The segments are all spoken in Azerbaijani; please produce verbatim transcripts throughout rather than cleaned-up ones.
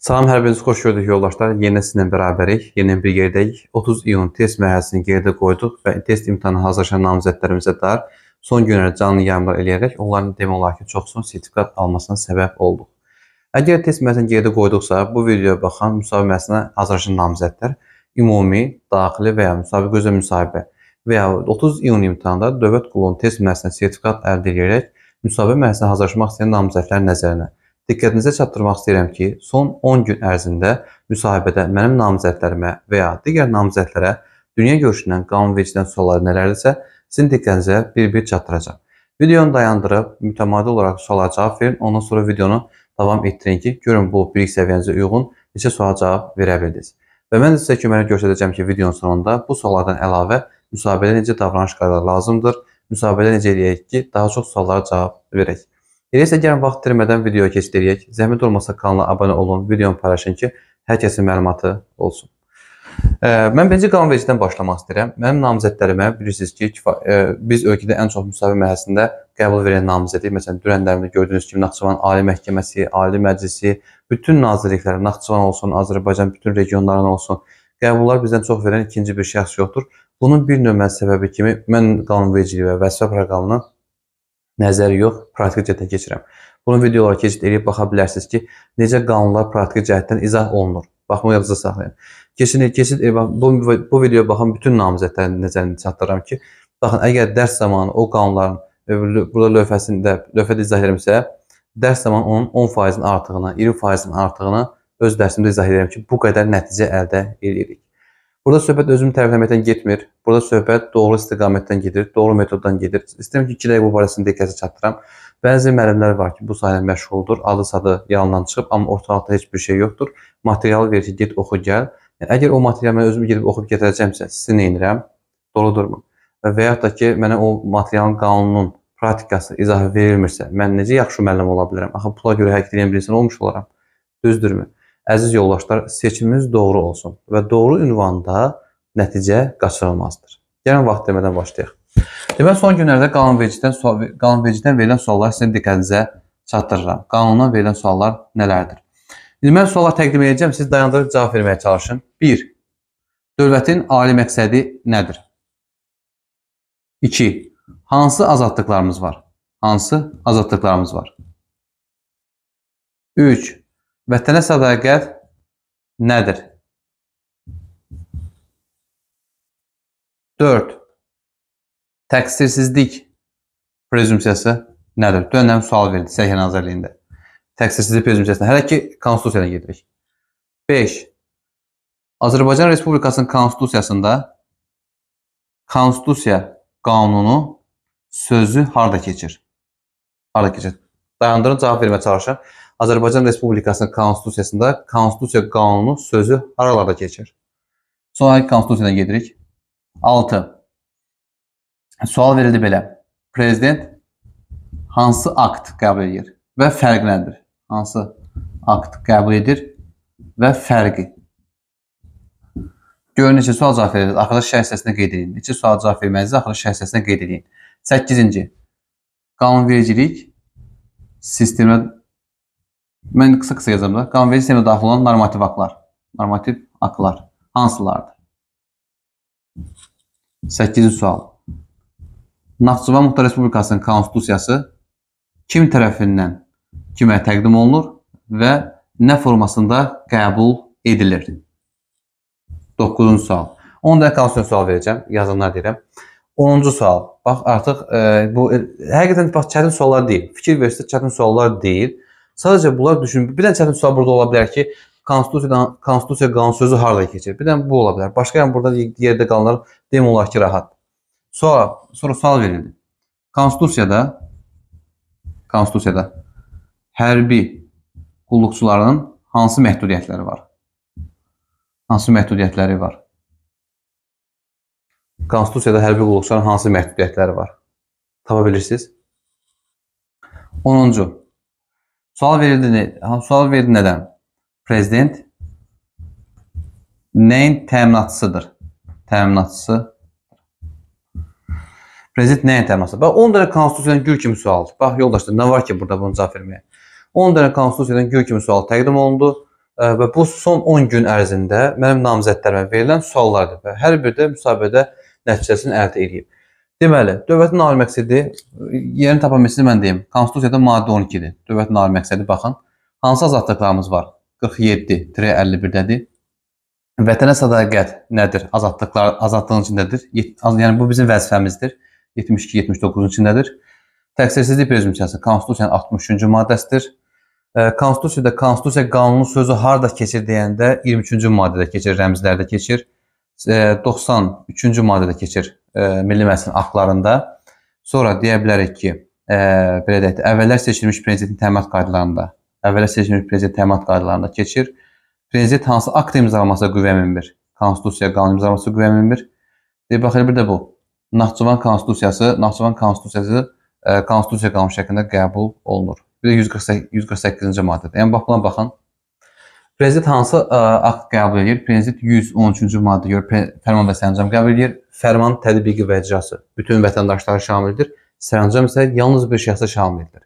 Salam, hər birinizi xoş gördük yoldaşlar. Yeni sizinlə bərabərik, yeni bir yerdəyik. otuz iyun test mərhələsini gerdə qoyduq və test imtahanı hazırlaşan namizədlərimizə dair son günlərdə canlı yayımlar eləyərək onların demək olar ki, çox son sertifikat almasına səbəb olduq. Əgər test mərhələsini gerdə qoyduqsa, bu videoya baxan müsahibə mərhələsinə hazırlaşan namizədlər ümumi, daxili və ya müsabiqə üzrə müsahibə və ya otuz iyun imtahanında dövlət qulunun test mərhələsində sertifikat əldə edərək müsabiqə mərhələsinə hazırlaşmaq istəyən namizədlərin nəzərinə diqqətinizə çatdırmaq istəyirəm ki, son on gün ərzində müsahibədə mənim namizədlərimə və ya digər namizədlərə dünya görüşündən, qanunvericilikdən sualları nələrdirsə, sizin diqqətinizə bir-bir çatdıracağım. Videonu dayandırıb, mütəmadi olaraq suala cavab verin, ondan sonra videonu davam etdirin ki, görün bu bilik səviyyənizə uyğun neçə suala cavab verə bildiniz. Və mən də sizə köməklə göstərəcəm ki, videonun sonunda bu suallardan əlavə müsahibədə necə davranış qaydaları lazımdır, müsahibədə necə eləyək ki, daha çox suallara cavab verək. Elə isə gəlin vaxt itirmədən videoya keçdirək. Zəhmət olmasa kanala abunə olun, videonu paylaşın ki, hər kəsin məlumatı olsun. Mən birinci qanunvericilikdən başlamaq istəyirəm. Mənim namizədlərimə bilirsiniz ki, biz ölkədə ən çox müsahibə mərhələsində qəbul verən namizədik. Məsələn, dünənlərində gördüyünüz kimi Naxçıvan Ali Məhkəməsi, Ali Məclisi, bütün nazirliklər, Naxçıvan olsun, Azərbaycan bütün regionlarına olsun, qəbullar bizdən çox verən ikinci bir şəxs yoxdur. Bunun bir nömrə səbəbi kimi mən qanunvericiliyi və vəzifə proqramını nəzəri yox, praktik cəhətdən keçirəm. Bunu videolara keçid edib baxa bilərsiniz ki, necə qanunlar praktik cəhətdən izah olunur. Baxma yadınızda saxlayın. Keçid, keçid, bu, bu videoya baxan bütün namizədlərin nəzərini çatdırıram ki, baxın, əgər dərs zamanı o qanunların, burada lövhəsində, lövhədə izah edirəmsə, dərs zamanı onun on faizin artığını, iyirmi faizin artığını öz dərsimdə izah edirəm ki, bu qədər nəticə əldə edirik. Burada söhbət özümü tərifləməkdən getmir. Burada söhbət doğru istiqamətdən gedir, doğru metoddan gedir. İstəyirəm ki, iki dəqiqə bu barəsində diqqətə çatdıram. Bəzi müəllimlər var ki, bu sahələ məşğuldur, adı sadı yalandan çıxıb, amma ortalıqda heç bir şey yoxdur. Materialı verir ki, get oxu gəl. Yəni, əgər o materialı mən özüm gedib oxub gətirəcəmsə, sizi nə edirəm? Doğrudurmu? Və yaxud da ki, mənə o materialın qanunun praktikası, izahı verilmirsə, mən necə yaxşı müəllim ola bilərəm? Axı, pula görə hərəkət edən bir insan olmuş olaram. Düzdürmü? Əziz yoldaşlar, seçimimiz doğru olsun və doğru ünvanda nəticə qaçırılmazdır. Gəlin vaxt demədən başlayaq. Demək, son günlərdə qanunvericilikdən, qanunvericilikdən verilən suallar sizin diqqətinizə çatdırıram. Qanundan verilən suallar nələrdir? İndi mən suallar təqdim edəcəm, siz dayandırıb cavab verməyə çalışın. bir. Dövlətin ali məqsədi nədir? iki. Hansı azadlıqlarımız var? Hansı azadlıqlarımız var? üç. Vətənə sədaqət nədir? dörd. Təqsirsizlik prezumsiyası nədir? Dönəm sual verildi Səhiyyə Nazirliyində. Təqsirsizlik prezumsiyasına hələ ki, konstitusiyadan gedirik. beş. Azərbaycan Respublikasının konstitusiyasında konstitusiya qanunu sözü harada keçir? Harada keçir? Dayandırın, cavab vermə çalışın. Azərbaycan Respublikasının konstitusiyasında konstitusiya qanunu sözü haralarda keçir? Sonra konstitusiyadan gedirik. altı. Sual verildi belə. Prezident hansı akt qəbul edir və fərqi nədir? Hansı akt qəbul edir və fərqi? Görün, neçə sual cavab verirsiniz. Axırda şərh hissəsində qeyd edin. Neçə sual cavab verməyinizi axırda şərh hissəsində qeyd edin. səkkizinci. Qanunvericilik sistemə Mən qısa-qısa yazım da. Qanunverici sistemə daxil olan normativ aktlar. Normativ aktlar hansılardır? səkkizinci sual. Naxçıvan Muxtar Respublikasının konstitusiyası kim tərəfindən kimə təqdim olunur və nə formasında qəbul edilir? doqquzuncu sual. on dəqiqə konstitusiya sual verəcəm. Yazanlar deyirəm. onuncu sual. Bax, artıq e, bu həqiqətən bax, çətin suallar deyil. Fikir verirsə çətin suallar deyil. Sadəcə bunlar düşünün. Bir dənə çətin sual burada ola bilər ki, konstitusiyadan konstitusiya qanun sözü harada keçir? Bir dənə bu ola bilər. Başqa yəni burada yerdə qalanlar deyim olar ki, rahat. Sonra sonra sual verildi. Konstitusiyada konstitusiyada hərbi qulluqçuların hansı məhdudiyyətləri var? Hansı məhdudiyyətləri var? Konstitusiyada hərbi qulluqçuların hansı məhdudiyyətləri var? Tapa bilirsiniz? onuncu. Sual verildi, sual verildi nədən? Prezident nəyin təminatçısıdır? Təminatçısı. Prezident nəyin təminatçısıdır? Bax, on dənə konstitusiyadan gül kimi sualdır. Bax, yoldaşlar, nə var ki, burada bunu cavab verməyə? on dənə konstitusiyadan gül kimi sual təqdim olundu. və bu son on gün ərzində mənim namizədlərimə verilən suallardır və hər biri də müsahibədə nəticəsini əldə edib. Deməli, dövlətin ali məqsədi, yerini tapa bilməsiniz, mən deyim, Konstitusiyada maddə on ikidir. Dövlətin ali məqsədi, baxın, hansı azadlıqlarımız var? qırx yeddi əlli birdədir. Vətənə sədaqət nədir? Azadlıqlar, azadlığın içindədir. Yəni, bu bizim vəzifəmizdir. yetmiş iki yetmiş doqquzun içindədir. Təqsirsizlik prezumsiyası Konstitusiyanın altmış üçüncü maddəsidir. Konstitusiyada Konstitusiya qanunun sözü harda keçir deyəndə iyirmi üçüncü maddədə keçir, rəmzlərdə keçir. doxsan üçüncü maddədə keçir Milli Məclisin aktlarında. Sonra deyə bilərik ki, belə deyək, əvvəllər seçilmiş prezidentin təminat qaydalarında, əvvəllər seçilmiş prezident təminat qaydalarında keçir. Prezident hansı akt imzalaması qüvvəyə minmir? Konstitusiya qanun imzalaması qüvvəyə minmir. Deyək, baxın, bir də bu. Naxçıvan Konstitusiyası, Naxçıvan Konstitusiyası Konstitusiya qanun şəklində qəbul olunur. Bir də yüz qırx səkkizinci maddədir. Yəni, bax, buna baxın. Prezident hansı akt qəbul edir? Prezident yüz on üçüncü maddə görə fərman və sərəncam qəbul edir. Fərman tətbiqi və icrası bütün vətəndaşları şamildir. Sərəncam isə yalnız bir şəxsə şamildir.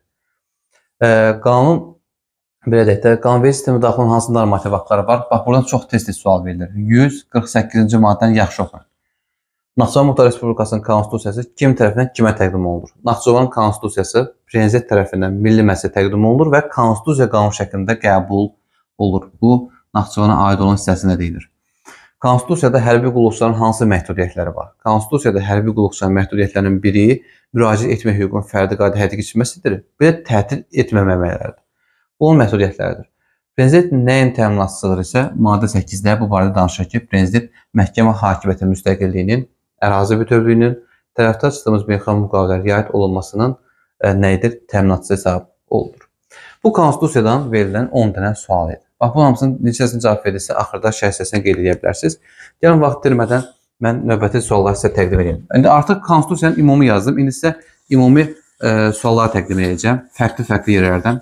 Qanun, belə deyək də, qanunverici sistemə daxil olan hansı normativ aktları var? Bax, buradan çox tez-tez sual verilir. yüz qırx səkkizinci maddəni yaxşı oxuyun. Naxçıvan Muxtar Respublikasının Konstitusiyası kim tərəfindən kimə təqdim olunur? Naxçıvan Konstitusiyası Prezident tərəfindən Milli Məclisə təqdim olunur və Konstitusiya qanun şəklində qəbul olur. Bu, Naxçıvana aid olan hissəsində deyilir. Konstitusiyada hərbi qulluqçuların hansı məhdudiyyətləri var? Konstitusiyada hərbi qulluqçuların məhdudiyyətlərinin biri müraciət etmək hüququnun fərdi qayda həyata keçirməsidir. Bir də tətil etməməməklərdir. Bu, onun məhdudiyyətləridir. Prezident nəyin təminatçısıdır isə, maddə səkkizdə bu barədə danışır ki, Prezident məhkəmə hakimiyyəti müstəqilliyinin, ərazi bütövlüyünün, tərəfdar çıxdığımız beynəlxalq müqavilələrə riayət olunmasının nəyidir? Təminatçısı hesab olunur. Bu Konstitusiyadan verilən on dənə sual edir. Bax, bu hamısının neçəsini cavab verirsə, axırda şərh hissəsini qeyd edə bilərsiniz. Gəlin, vaxt itirmədən mən növbəti sualları sizə təqdim edeyim. İndi artıq Konstitusiyanın ümumi yazdım. İndi sizə ümumi e, sualları təqdim edəcəm. Fərqli-fərqli yerlərdən.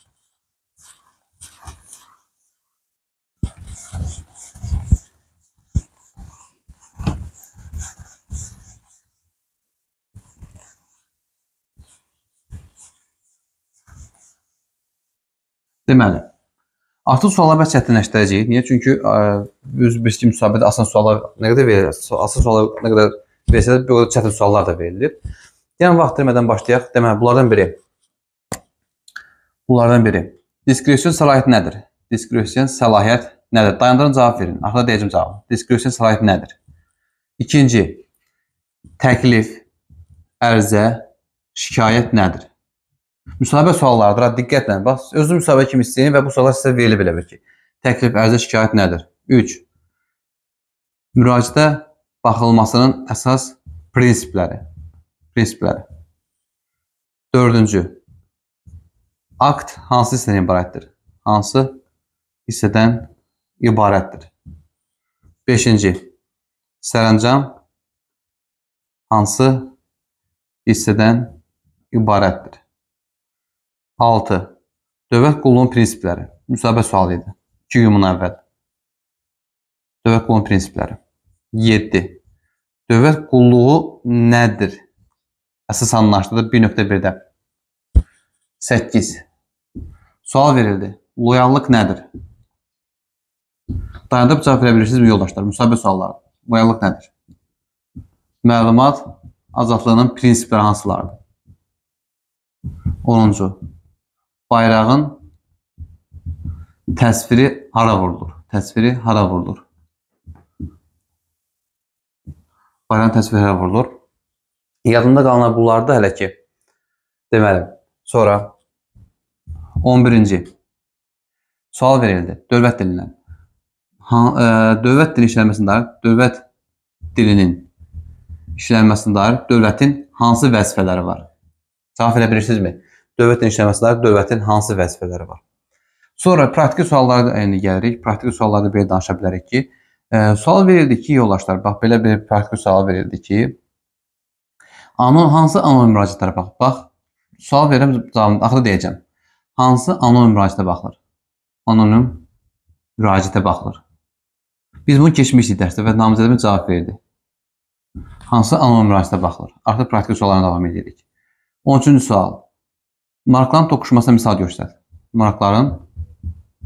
Deməli, artıq suallar bəs çətinləşdirəcəyik. Niyə? Çünki biz bir müsahibədə asan suallar nə qədər verilir, asan suallar nə qədər verirsə, bir qədər çətin suallar da verilir. Yəni, vaxt itirmədən başlayaq. Deməli, bunlardan biri. Bunlardan biri. Diskresion səlahiyyət nədir? Diskresion səlahiyyət nədir? Dayandırın, cavab verin. Axırda deyəcəm cavabı. Diskresion səlahiyyət nədir? İkinci, təklif, ərizə, şikayət nədir? Müsahibə suallardır, diqqətlə. Bax, özünüz müsahibə kimi istəyin və bu suallar sizə verilir belə bir ki. Təklif, ərizə, şikayət nədir? üç. Müraciətə baxılmasının əsas prinsipləri. Prinsipləri. dördüncü. Akt hansı hissədən ibarətdir? Hansı hissədən ibarətdir? beşinci. Sərəncam hansı hissədən ibarətdir? altı. Dövlət qulluğunun prinsipləri. Müsahibə sualı idi. iki gün bundan əvvəl. Dövlət qulluğunun prinsipləri. yeddi. Dövlət qulluğu nədir? Əsas anlaşılır bir nöqtə birdə. səkkiz. Sual verildi. Loyallıq nədir? Dayandırıb cavab verə bilirsiniz mi yoldaşlar? Müsahibə sualları. Loyallıq nədir? Məlumat azadlığının prinsipləri hansılardır? onuncu. Bayrağın təsviri hara vurulur? Təsviri hara vurulur? Bayrağın təsviri hara vurulur? Yadında qalanlar bunlardır hələ ki. Deməli, sonra on birinci. Sual verildi. Dövlət dilindən. Ha, e, dövlət dili işlənməsində dair dövlət dilinin işlənməsində dair dövlətin hansı vəzifələri var? Cavab verə bilirsinizmi? Dövlətin işləməsinə dövlətin hansı vəzifələri var? Sonra praktiki suallara da gəlirik. Praktiki suallarda belə danışa bilərik ki, e, sual verildi ki, yoldaşlar, bax, belə bir praktiki sual verildi ki, anon, hansı anonim müraciətlərə bax, bax, sual verirəm, cavabını axırda deyəcəm. Hansı anonim müraciətə baxılır? Anonim müraciətə baxılır. Biz bunu keçmişdik dərsdə və namizədimiz cavab verdi. Hansı anonim müraciətə baxılır? Artıq praktiki suallarına davam edirik. on üçüncü sual. Maraqların toqquşmasına misal göstər. Maraqların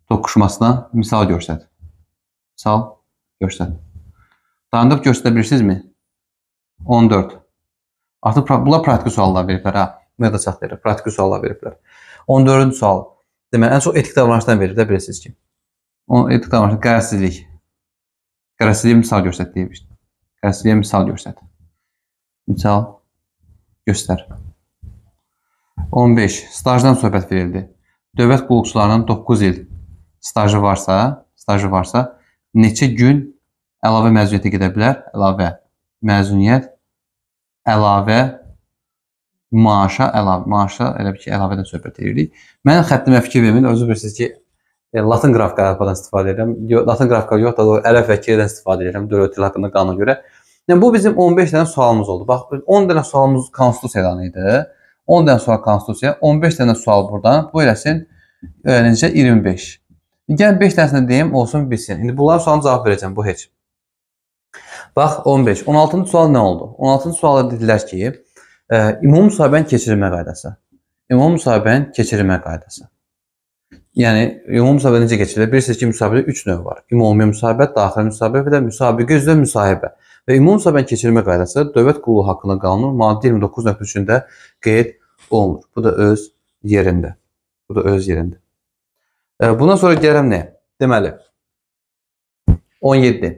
toqquşmasına misal göstər. Misal göstər. Dayandırıb göstərə bilirsinizmi? on dörd. Artıq bunlar praktiki suallar veriblər. Ha, bunu da çatdırır. Praktiki suallar veriblər. on dördüncü sual. Deməli, ən çox etik davranışdan veriblər, bilirsiniz ki. O etik davranış, qərəzsizlik. Qərəzsizliyə misal göstər deymişdim. Qərəzsizliyə misal göstər. Misal göstər. on beş. Stajdan söhbət verildi. Dövlət qulluqçularının doqquz il stajı varsa, stajı varsa, neçə gün əlavə məzuniyyətə gedə bilər? Əlavə məzuniyyət, əlavə maaşa, əlavə maaşa, elə bir ki, əlavədən söhbət edirik. Mənim xəttimə fikir verməyin, özü bilirsiniz ki, Latin qrafikadan istifadə edirəm. Latin qrafika yox, da ərəb və kirdən istifadə edirəm dövlət dili haqqında qanuna görə. Yəni, bu bizim on beş dənə sualımız oldu. Bax, on dənə sualımız konstitusiyadan idi. on dənə sual konstitusiya, on beş dənə sual buradan. Bu eləsin, necə iyirmi beş. Gəlin beş dənəsini deyim, olsun bilsin. İndi bunların sualına cavab verəcəm, bu heç. Bax, on beş. on altıncı sual nə oldu? on altıncı sualda dedilər ki, e, ümumi müsahibənin keçirilmə qaydası. Ümumi müsahibənin keçirilmə qaydası. Yəni, ümumi müsahibə necə keçirilir? Bilirsiniz ki, müsahibədə üç növ var. Ümumi müsahibə, daxili müsahibə və də müsabiqə üzrə müsahibə. Və ümumi müsahibənin keçirilmə qaydası dövlət qulluğu haqqında qanunun maddə iyirmi doqquz nöqtə üçündə qeyd olunur. Bu da öz yerində. Bu da öz yerində. E, bundan sonra gələm nəyə? Deməli, on yeddi.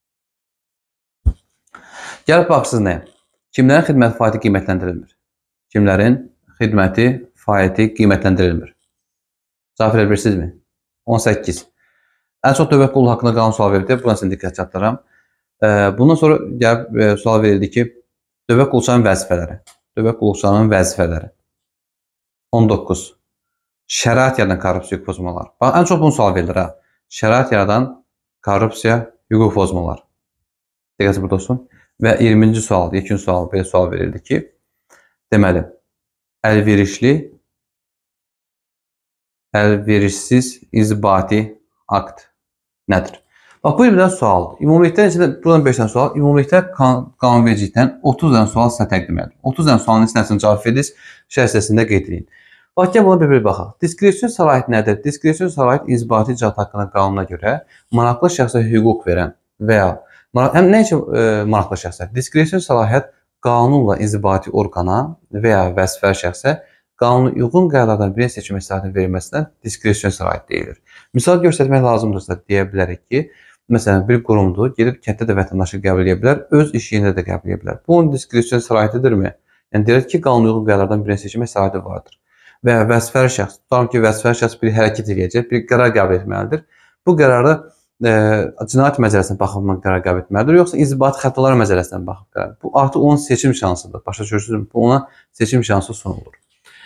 Gəlib baxsınız nəyə? Kimlərin xidməti faizi qiymətləndirilmir? Kimlərin xidməti faizi qiymətləndirilmir? Cavab verə bilirsinizmi? on səkkiz. Ən çox dövlət qulluğu haqqında qanun sual verildi. Buna sizin diqqət çatdırıram. Bundan sonra gəlib e, sual verildi ki, dövlət qulluqçularının vəzifələri. Dövlət qulluqçularının vəzifələri. on doqquz. Şərait yaradan korrupsiya hüquq pozmalar. Bax, ən çox bunu sual verilir. Ha. Şərait yaradan korrupsiya hüquq pozmalar. Diqqətiniz burada olsun. Və iyirminci sual, yekun sual, belə sual verildi ki, deməli, əlverişli əlverişsiz izbati akt nədir? Bax, bu bir sualdır. Ümumilikdə, buradan beş dənə sual, ümumilikdə qanunvericilikdən otuz dənə sual sizə təqdim edir. otuz dənə sualın içinə cavab verirsiniz, şərh hissəsində qeyd edin. Bax, gəl buna bir-bir baxaq. Diskresion səlahiyyət nədir? Diskresion səlahiyyət izbati icraat haqqında qanuna görə maraqlı şəxsə hüquq verən və ya həm nə üçün e, maraqlı şəxsə? Diskresion səlahiyyət qanunla izbati orqana və ya vəzifəli şəxsə qanuna uyğun qərarlardan birinin seçilmə səlahiyyətinin verilməsinə diskresion səlahiyyət deyilir. Misal göstərmək lazımdırsa deyə bilərik ki, məsələn, bir qurumdur, gedib kənddə də vətəndaşı qəbul edə bilər, öz iş yerində də qəbul edə bilər. Bu, onun diskresion səlahiyyətidirmi? Yəni, deyək ki, qanuna uyğun qərarlardan birinin seçilmə səlahiyyəti vardır. Və ya vəzifəli şəxs, tutalım ki, vəzifəli şəxs bir hərəkət edəcək, bir qərar qəbul etməlidir. Bu qərarı e, cinayət məcəlləsinə baxımdan qərar qəbul etməlidir, yoxsa inzibati xətalar məcəlləsindən baxıb qərar. Bu, artıq onun seçim şansıdır. Başa düşürsünüz, bu ona seçim şansı sunulur.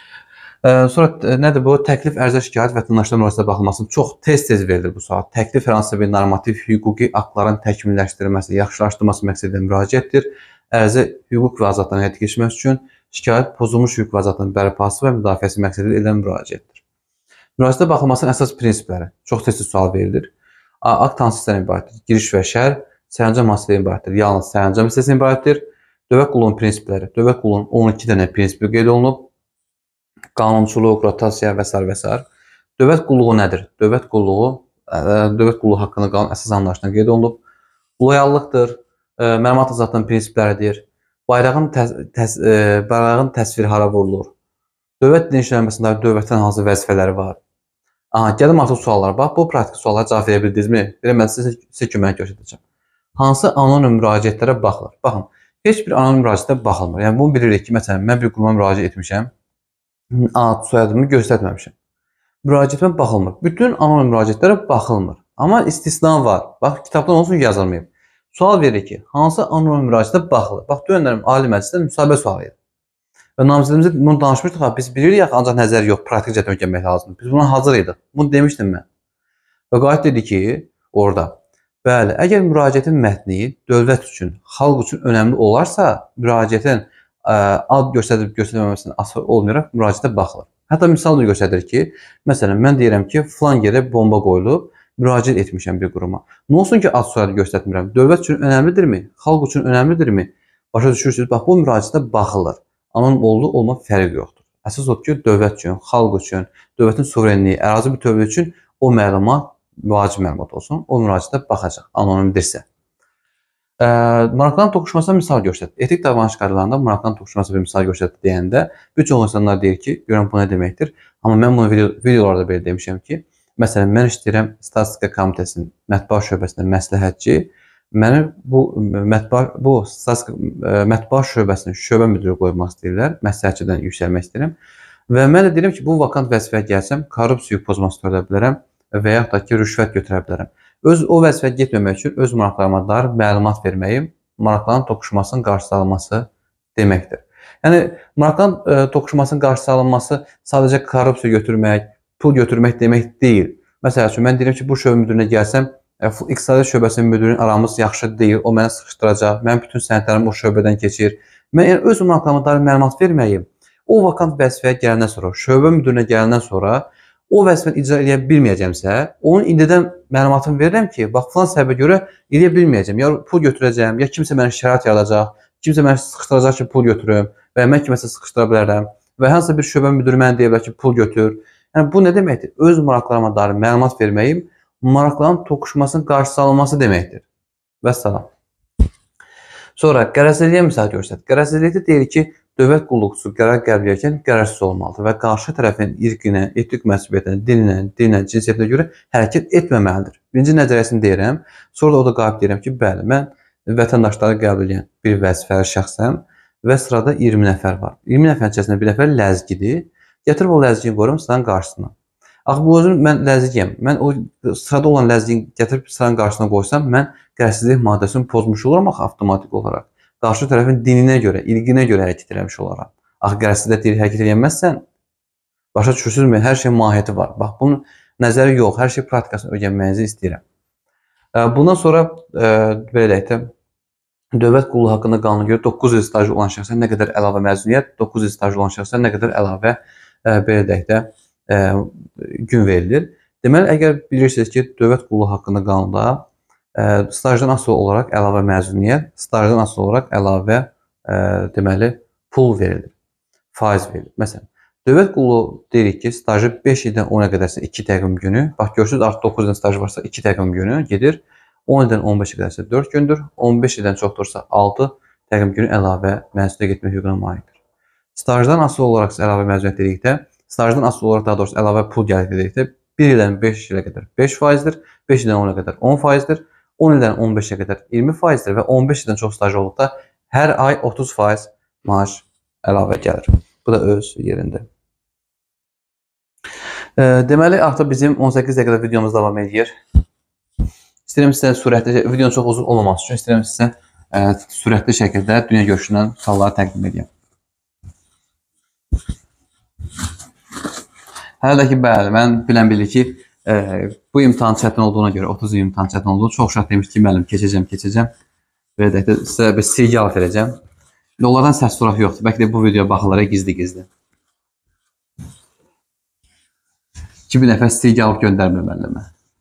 E, sonra e, nədir bu? Təklif, ərizə, şikayət vətəndaşlar müraciətə baxılmasını çox tez-tez verilir bu saat. Təklif hər hansısa bir normativ hüquqi aktların təkmilləşdirilməsi, yaxşılaşdırılması məqsədilə müraciətdir. Ərizə hüquq və azadlıqlarına həyata keçirmək üçün, şikayət pozulmuş hüquq və azadlığın bərpası və müdafiəsi məqsədilə edilən müraciətdir. Müraciətə baxılmasının əsas prinsipləri çox tez-tez sual verilir. Akt hansı hissədən ibarətdir? Giriş və şərh, sərəncam hansıdan ibarətdir? Yalnız sərəncam hissəsindən ibarətdir. Dövlət qulluğunun prinsipləri. Dövlət qulluğunun on iki dənə prinsipi qeyd olunub. Qanunçuluq, rotasiya və s. və s. Dövlət qulluğu nədir? Dövlət qulluğu, dövlət qulluğu haqqında qanun əsas anlayışına qeyd olunub. Loyallıqdır, məlumat azadlığının prinsipləridir. Bayrağın, təs təs e, bayrağın təsviri hara vurulur? Dövlət dilinin işlənməsində dövlətin hansı vəzifələri var? Aha, gəlim artıq suallara. Bax, bu praktik suallara cavab verə bildinizmi? Verəməz, sizə, sizə kömək göstərəcəm. Hansı anonim müraciətlərə baxılır? Baxın, heç bir anonim müraciətə baxılmır. Yəni, bunu bilirik ki, məsələn, mən bir quruma müraciət etmişəm, ad, soyadımı göstərməmişəm. Müraciətmə baxılmır. Bütün anonim müraciətlərə baxılmır. Amma istisna var. Bax, kitabdan olsun yazılmayıb. Sual verir ki, hansı anonim müraciətə baxılır? Bax, dönərim Ali Məclisdə müsahibə sualı idi. Və namizədimizdə bunu danışmışdıq, ha, biz bilirik yaxı, ancaq nəzər yox, praktik cəhətdən öyrənmək lazımdır. Biz buna hazır idik. Bunu demişdim mən. Və qayıt dedi ki, orada, bəli, əgər müraciətin mətni dövlət üçün, xalq üçün önəmli olarsa, müraciətin ə, ad göstərib göstərməməsindən asılı olmayaraq müraciətə baxılır. Hətta misal da göstərir ki, məsələn, mən deyirəm ki, filan yerə bomba qoyulub, müraciət etmişəm bir quruma. Nə olsun ki, ad soyadı göstərmirəm? Dövlət üçün önəmlidirmi? Xalq üçün önəmlidirmi? Başa düşürsünüz, bax, bu müraciətə baxılır. Anonim oldu, olma fərqi yoxdur. Əsas odur ki, dövlət üçün, xalq üçün, dövlətin suverenliyi, ərazi bütövlüyü üçün o məlumat vacib məlumat olsun. O müraciətə baxacaq, anonimdirsə. Ə, maraqlanan toqquşmasına misal göstər. Etik davranış qaydalarında maraqlanan toqquşması bir misal göstər deyəndə bir çox insanlar deyir ki, görən bu nə deməkdir? Amma mən bunu video, videolarda belə demişəm ki, məsələn, mən işləyirəm Statistika Komitəsinin mətbuat şöbəsində məsləhətçi. Məni bu mətbuat bu Statistika mətbuat şöbəsinin şöbə müdiri qoymaq istəyirlər. Məsləhətçidən yüksəlmək istəyirəm. Və mən də deyirəm ki, bu vakant vəzifəyə gəlsəm, korrupsiya pozması törədə bilərəm və yaxud da ki, rüşvət götürə bilərəm. Öz o vəzifəyə getməmək üçün öz maraqlarıma dair məlumat verməyim maraqlanan toqquşmasının qarşısı alınması deməkdir. Yəni maraqlanan e, toqquşmasının qarşısı alınması sadəcə korrupsiya götürmək, pul götürmək demək deyil. Məsəl üçün mən deyirəm ki, bu şöbə müdirinə gəlsəm, e, iqtisadiyyat şöbəsinin müdirinin aramız yaxşı deyil, o mənə sıxışdıracaq, mən bütün sənədlərim o şöbədən keçir. Mən yəni, öz maraqlarıma dair məlumat verməyim. O vakant vəzifəyə gələndən sonra, şöbə müdirinə gələndən sonra o vəzifəni icra edə bilməyəcəmsə, onun indidən məlumatını verirəm ki, bax filan səbəbə görə edə bilməyəcəm. Ya pul götürəcəm, ya kimsə mənə şərait yaradacaq, kimsə mənə sıxışdıracaq ki, pul götürüm və ya mən kiməsə sıxışdıra bilərəm və hansısa bir şöbə müdiri mənə deyə bilər ki, pul götür. Yəni bu nə deməkdir? Öz maraqlarıma dair məlumat verməyim maraqların toqquşmasının qarşısı alınması deməkdir. Vəssalam. Sonra qərəzliliyə misal göstər. Qərəzlilikdə deyir ki, dövlət qulluqçusu qərar qəbul edirkən qərarsiz olmalıdır və qarşı tərəfin irqinə, etik məsuliyyətinə, dininə, dininə, cinsiyyətinə görə hərəkət etməməlidir. Birinci nəzəriyyəsini deyirəm, sonra da o da qalib deyirəm ki, bəli, mən vətəndaşları qəbul edən bir vəzifəli şəxsəm və sırada iyirmi nəfər var. iyirmi nəfərin içərisində bir nəfər ləzgidir. Gətirib o ləzgini qoyuram sıranın qarşısına. Axı bu özüm mən ləzgiyəm. Mən o sırada olan ləzgini gətirib sıranın qarşısına qoysam, mən qərəzsizlik maddəsini pozmuş oluram axı avtomatik olaraq. Qarşı tərəfin dininə görə, ilqinə görə hərəkət eləmiş olaraq. Axı qərəzsizlikdə deyir, hərəkət eləməzsən, başa düşürsünüzmü? Hər şeyin mahiyyəti var. Bax, bunun nəzəri yox, hər şey praktikasını öyrənməyinizi istəyirəm. Bundan sonra, e, belə deyək də, dövlət qulluğu haqqında qanuna görə doqquz il stajı olan şəxsə nə qədər əlavə məzuniyyət, doqquz il stajı olan şəxsə nə qədər əlavə, e, belə deyək də, e, gün verilir. Deməli, əgər bilirsiniz ki, dövlət qulluğu haqqında qanunda stajdan asılı olaraq əlavə məzuniyyət, stajdan asılı olaraq əlavə e, deməli pul verilir, faiz verilir. Məsələn, dövlət qulluğu deyirik ki, stajı beş ildən ona qədərsə iki təqvim günü, bax görürsünüz artıq doqquz ildən stajı varsa iki təqvim günü gedir, on ildən on beşə qədərsə dörd gündür, on beş ildən çoxdursa altı təqvim günü əlavə məzuniyyətə getmək hüququna malikdir. Stajdan asılı olaraq əlavə məzuniyyət dedikdə, stajdan asılı olaraq daha doğrusu əlavə pul gəlir dedikdə bir ildən beş ilə qədər beş faizdir, beş ildən ona qədər on faizdir. on ildən on beşə qədər iyirmi faizdir və on beş ildən çox staj olduqda hər ay otuz faiz maaş əlavə gəlir. Bu da öz yerində. E, deməli, artıq bizim on səkkiz dəqiqədə videomuz davam edir. İstəyirəm sizə sürətli, videonun çox uzun olmaması üçün istəyirəm sizə e, sürətli şəkildə dünya görüşündən sualları təqdim edeyim. Hələ də ki, bəli, mən bilən bilir ki, e, bu imtahan çətin olduğuna görə, otuz imtahan çətin olduğu, çox uşaq demiş ki, müəllim, keçəcəm, keçəcəm. Belə deyək də, sizə bir silgi alıb verəcəm. Onlardan səs soraq yoxdur. Bəlkə də bu videoya baxırlar gizli-gizli. iki bir nəfər silgi alıb göndərmir müəllimə.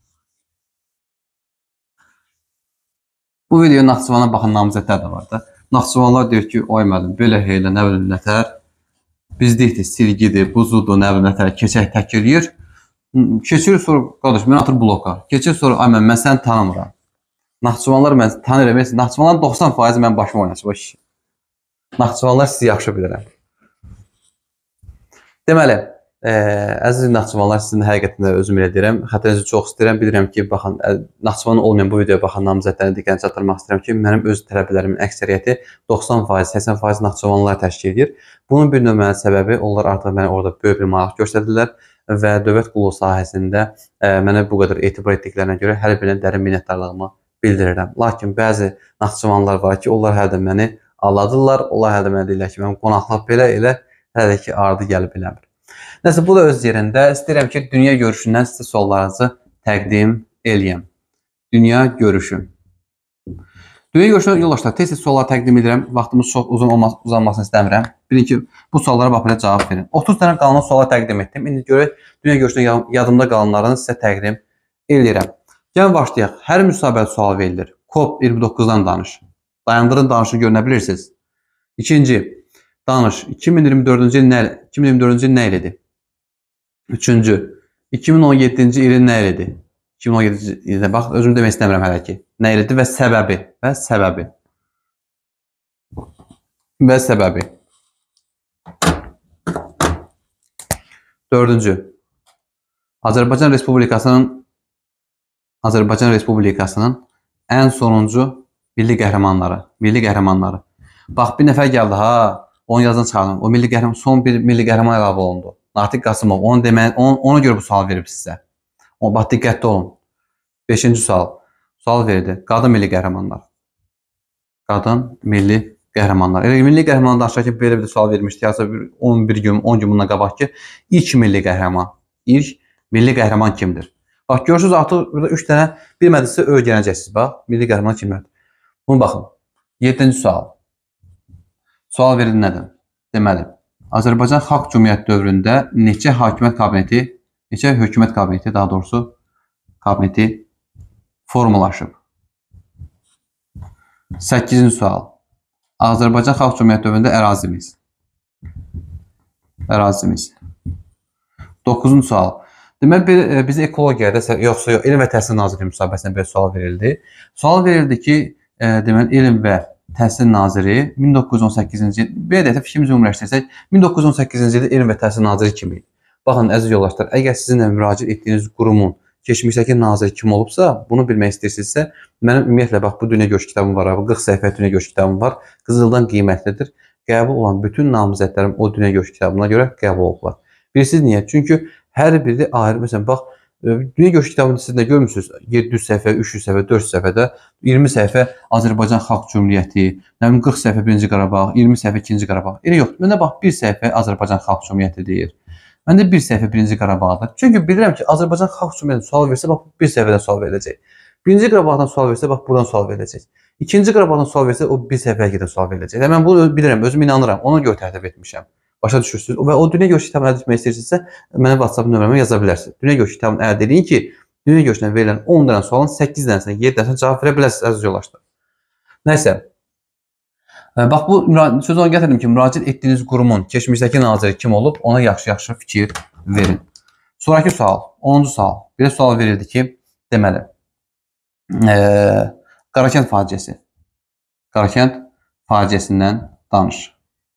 Bu videoya Naxçıvana baxan namizədlər də var da. Naxçıvanlar deyir ki, oy müəllim, belə heylə, nə bilim, nətər. Biz deyik ki, silgidir, buzudur, nə bilim, nətər, keçək tək eləyir. Keçir sonra, qardaş, mən atır bloka. Keçir sonra, ay mən, mən səni tanımıram. Naxçıvanlar mən tanıyıram. Naxçıvanların doxsan faizi mən başıma oynasın. Naxçıvanlar sizi yaxşı bilirəm. Deməli, e, əziz Naxçıvanlar, sizin həqiqətində özüm elə deyirəm. Xətrinizi çox istəyirəm. Bilirəm ki, baxın, Naxçıvanın olmayan bu videoya baxan namizədlərini diqqətini çatdırmaq istəyirəm ki, mənim öz tələbələrimin əksəriyyəti doxsan faiz, səksən faiz Naxçıvanlılar təşkil edir. Bunun bir nömrəli səbəbi, onlar artıq mənə orada böyük bir maraq göstərdilər və dövlət qulluğu sahəsində e, mənə bu qədər etibar etdiklərinə görə hər birinə dərin minnətdarlığımı bildirirəm. Lakin bəzi Naxçıvanlılar var ki, onlar hələ də məni alladırlar, onlar hələ də mənə deyirlər ki, mən qonaqlıq belə elə hələ ki, ardı gəlib eləmir. Nəsə, bu da öz yerində. İstəyirəm ki, dünya görüşündən sizə suallarınızı təqdim eləyəm. Dünya görüşü. Dünya görüşünə yoldaşlar, tez-tez suallar təqdim edirəm. Vaxtımız çox uzun olmaz, uzanmasını istəmirəm. Bilin ki, bu suallara bax belə cavab verin. otuz dənə qalan suallar təqdim etdim. İndi görək, dünya görüşünə yadımda qalanlarını sizə təqdim eləyirəm. Gəlin başlayaq. Hər müsahibədə sual verilir. COP iyirmi doqquzdan danış. Dayandırın danışını görünə bilirsiniz. İkinci, danış. iki min iyirmi dördüncü il nə, iki min iyirmi dördüncü il nə ildir? Üçüncü, iki min on yeddinci ilin nə ilidi? iki min on yeddinci ildə bax, özüm demək istəmirəm hələ ki. Nə ilidi və səbəbi və səbəbi və səbəbi. Dördüncü. Azərbaycan Respublikasının Azərbaycan Respublikasının ən sonuncu milli qəhrəmanları. Milli qəhrəmanları. Bax, bir nəfər gəldi ha, onun yazını çıxardım. O milli qəhrəman, son bir milli qəhrəman əlavə olundu. Natiq Qasımov. Onu demək, onu, ona görə bu sual verib sizə. O, bax, diqqətli olun. Beşinci sual. Sual verdi. Qadın milli qəhrəmanlar. Qadın milli qəhrəmanlar. Elə milli qəhrəmanlar danışarkən belə bir sual vermişdi. Yarısı on bir gün, on gün bundan qabaq ki, ilk milli qəhrəman. İlk milli qəhrəman kimdir? Bax, görürsünüz, artıq burada üç dənə bilmədinizsə öyrənəcəksiniz. Bax, milli qəhrəman kimdir? Bunu baxın. Yeddinci sual. Sual verildi nədir? Deməli, Azərbaycan Xalq Cümhuriyyəti dövründə neçə hakimiyyət kabineti, neçə hökumət kabineti, daha doğrusu kabineti formalaşıb? səkkizinci sual. Azərbaycan Xalq Cümhuriyyəti dövründə ərazimiz. Ərazimiz. doqquzuncu sual. Deməli, bizə ekologiyada, yoxsa yox, Elm və Təhsil Nazirliyi müsahibəsində belə sual verildi. Sual verildi ki, deməli, Elm və Təhsil Naziri min doqquz yüz on səkkizinci il, belə də fikrimizi ümumiləşdirsək, min doqquz yüz on səkkizinci ildə Elm və Təhsil Naziri kim idi? Baxın, əziz yoldaşlar, əgər sizinlə müraciət etdiyiniz qurumun keçmişdəki naziri kim olubsa, bunu bilmək istəyirsinizsə, mənim ümumiyyətlə, bax, bu dünya görüş kitabım var, qırx səhifə dünya görüş kitabım var, qızıldan qiymətlidir. Qəbul olan bütün namizədlərim o dünya görüş kitabına görə qəbul olublar. Bilirsiniz niyə? Çünki hər biri ayrı, məsələn, bax, dünya görüş kitabında siz nə görmürsünüz? yeddi yüz səhifə, üç yüz səhifə, dörd yüz səhifədə, iyirmi səhifə Azərbaycan Xalq Cümhuriyyəti, qırx səhifə birinci Qarabağ, iyirmi səhifə ikinci Qarabağ. Elə yoxdur. Məndə bax, bir səhifə Azərbaycan Xalq Cümhuriyyəti deyir. Məndə bir səhifə birinci Qarabağdır. Çünki bilirəm ki, Azərbaycan Xalq Cümhuriyyəti sual versə, bax, bir səhifədən sual veriləcək. Birinci Qarabağdan sual versə, bax, buradan sual veriləcək. İkinci Qarabağdan sual versə, o bir səhifəyə gedən sual veriləcək. Mən bunu bilirəm, özüm inanıram, ona görə tərtib etmişəm. Başa düşürsünüz. Və o dünya görüş kitabını əldə etmək istəyirsinizsə, mənə WhatsApp nömrəmə yaza bilərsiniz. Dünya görüş kitabını əldə edin ki, dünya görüşdən verilən on dənə sualın səkkiz dənəsinə, yeddi dənəsinə cavab verə biləsiniz, əziz yoldaşlar. Nəysə, bax, bu sözü ona gətirdim ki, müraciət etdiyiniz qurumun keçmişdəki naziri kim olub, ona yaxşı-yaxşı fikir verin. Sonraki sual, onuncu sual. Bir sual verildi ki, deməli, Qarakənd faciəsi. Qarakənd faciəsindən danış.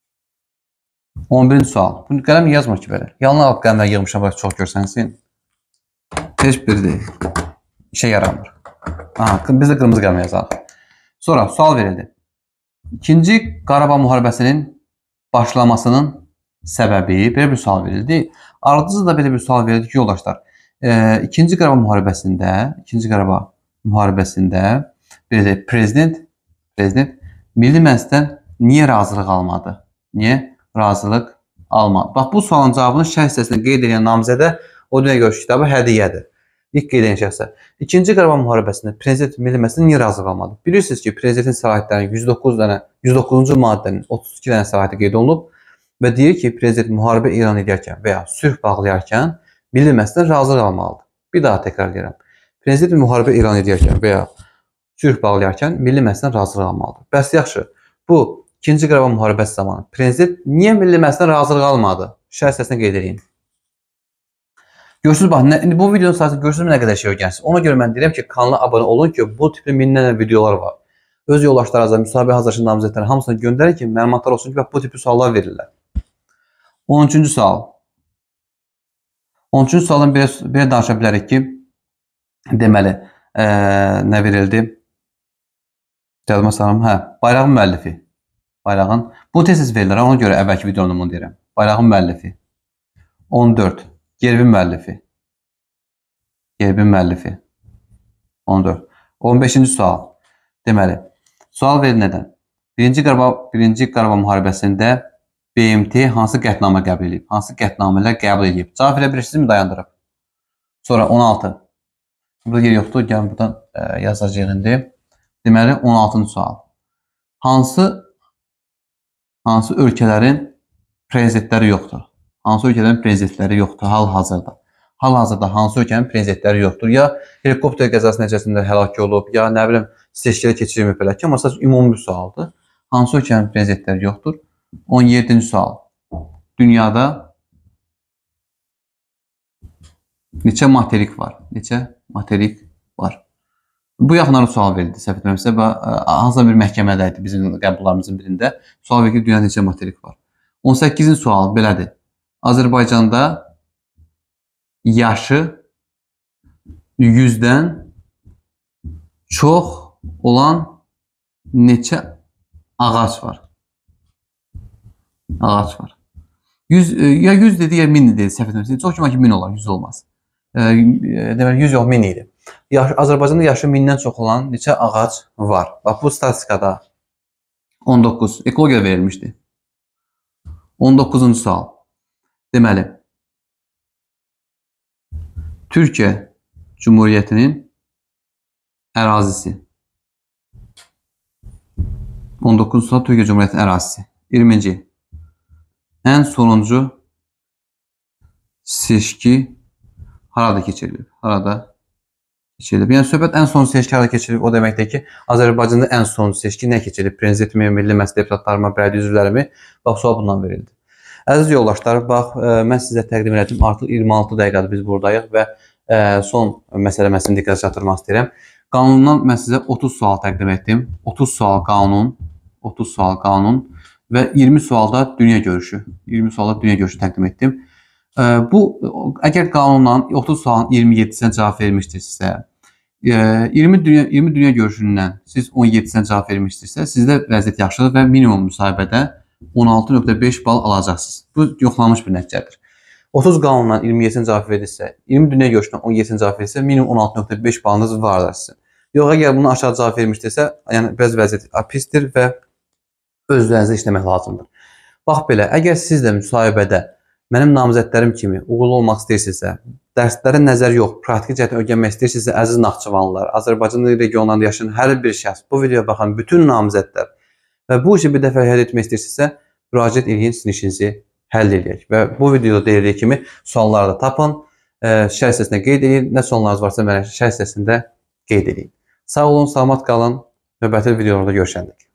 on birinci sual. Bunu qələm yazmır ki, belə. Yalnız alt qələmlər yığmışam, çox görsənsin. Heç biri deyil. İşə yaramır. Aha, biz də qırmızı qələmə yazalım. Sonra sual verildi. İkinci Qarabağ müharibəsinin başlamasının səbəbi, belə bir sual verildi. Ardıcı da belə bir sual verildi ki, yoldaşlar, e, İkinci Qarabağ müharibəsində, İkinci Qarabağ müharibəsində belə prezident, prezident Milli Məclisdən niyə razılıq almadı? Niyə razılıq almadı? Bax, bu sualın cavabını şərh hissəsində qeyd edən namizədə o dünya görüş kitabı hədiyyədir. İlk qeyd edən şəxsə. İkinci Qarabağ müharibəsində prezident Milli Məclisdən niyə razılıq almadı? Bilirsiniz ki, prezidentin səlahiyyətlərinin yüz doqquz dənə, yüz doqquzuncu maddənin otuz iki dənə səlahiyyəti qeyd olunub və deyir ki, prezident müharibə elan edərkən və ya sülh bağlayarkən Milli Məclisdən razılıq almalıdır. Bir daha təkrar edirəm. Prezident müharibə elan edərkən və ya sülh bağlayarkən Milli Məclisdən razılıq almalıdır. Bəs yaxşı, bu İkinci Qarabağ müharibəsi zamanı prezident niyə Milli Məclisdən razılıq almadı? Şərh hissəsində qeyd edin. Görürsünüz, bax, bu videonun sayəsində görürsünüz nə qədər şey öyrənsiniz. Ona görə mən deyirəm ki, kanala abunə olun ki, bu tipli minlərlə videolar var. Öz yoldaşlarınıza, müsahibə hazırlayan namizədlərin hamısını göndərin ki, məlumatlar olsun ki, bax, bu tipli suallar verirlər. on üçüncü sual. on üçüncü sualdan belə, belə danışa bilərik ki, deməli, e, nə verildi? Yadıma salım, hə, bayrağın müəllifi. Bayrağın, bu tez-tez verirlər, ona görə əvvəlki videomda bunu deyirəm. Bayrağın müəllifi. on dörd. Gerbin müəllifi. Gerbin müəllifi. on dörd. on beşinci sual. Deməli, sual verin nədən? Birinci Qarabağ, birinci Qarabağ müharibəsində B M T hansı qətnamə qəbul edib? Hansı qətnamələr qəbul edib? Cavab verə bilirsiniz mi? Dayandırıb. Sonra on altı. Burada yer yoxdur, gəlin buradan e, yazacağıq indi. Deməli, on altıncı sual. Hansı hansı ölkələrin prezidentləri yoxdur? Hansı ölkələrin prezidentləri yoxdur hal-hazırda? Hal-hazırda hansı ölkənin prezidentləri yoxdur? Ya helikopter qəzası nəticəsində həlak olub, ya nə bilim seçkilə keçirilməyib belə ki, amma sadəcə ümumi bir sualdır. Hansı ölkənin prezidentləri yoxdur? on yeddinci sual. Dünyada Neçə materik var? Neçə materik var? Bu yaxınlarda sual verildi, səhv etmirəmsə və hansısa bir məhkəmədə idi bizim qəbullarımızın birində. Sual verir ki, dünyada neçə materik var? on səkkizinci sual belədir. Azərbaycanda yaşı yüzdən çox olan neçə ağac var? Ağac var. yüz, ya yüz dedi, ya min dedi, səhv etmirəmsə. Çox güman ki, min olar, yüz olmaz. E, deməli, yüz yox, min idi. Yaş, Azərbaycanda yaşı mindən çox olan neçə ağac var? Bax, bu statistikada on doqquz ekologiya verilmişdi. on doqquzuncu sual. Deməli, Türkiyə Cumhuriyyətinin ərazisi. on doqquzuncu sual Türkiyə Cumhuriyyətinin ərazisi. iyirminci. Ən sonuncu seçki harada keçirilib? Harada keçirilib? Yəni, söhbət ən sonuncu seçki harada keçirilib? O deməkdir ki, Azərbaycanda ən sonuncu seçki nə keçirilib? Prezidentimi, milli məclis deputatlarıma, bələdiyyə üzvlərimi? Bax, sual bundan verildi. Əziz yoldaşlar, bax, mən sizə təqdim edim. Artıq iyirmi altı dəqiqədir biz buradayıq və son məsələ məsələni diqqətə çatdırmaq istəyirəm. Qanundan mən sizə otuz sual təqdim etdim. otuz sual qanun, otuz sual qanun və iyirmi sualda dünya görüşü. iyirmi sualda dünya görüşü təqdim etdim. Bu, əgər qanundan otuz sualın iyirmi yeddisinə cavab vermişdirsə, iyirmi dünya, iyirmi dünya görüşündən siz on yeddisinə cavab vermişdirsə, sizdə vəziyyət yaxşıdır və minimum müsahibədə on altı nöqtə beş bal alacaqsınız. Bu, yoxlanmış bir nəticədir. otuz qanundan iyirmi yeddisinə cavab verirsə, iyirmi dünya görüşündən on yeddisinə cavab verirsə, minimum on altı nöqtə beş balınız vardır sizin. Yox, əgər bunu aşağı cavab vermişdirsə, yəni bəzi vəziyyət pisdir və özlərinizə işləmək lazımdır. Bax belə, əgər siz də müsahibədə mənim namizədlərim kimi uğurlu olmaq istəyirsinizsə, dərslərə nəzər yox, praktiki cəhətdən öyrənmək istəyirsinizsə, əziz Naxçıvanlılar, Azərbaycan regionlarında yaşayan hər bir şəxs, bu videoya baxan bütün namizədlər və bu işi bir dəfə həll etmək istəyirsinizsə, müraciət edin, sizin işinizi həll edək. Və bu videoda deyildiyi kimi sualları da tapın, şərh hissəsində qeyd edin, nə suallarınız varsa mənə şərh hissəsində qeyd edin. Sağ olun, salamat qalın, növbəti videolarda görüşərik.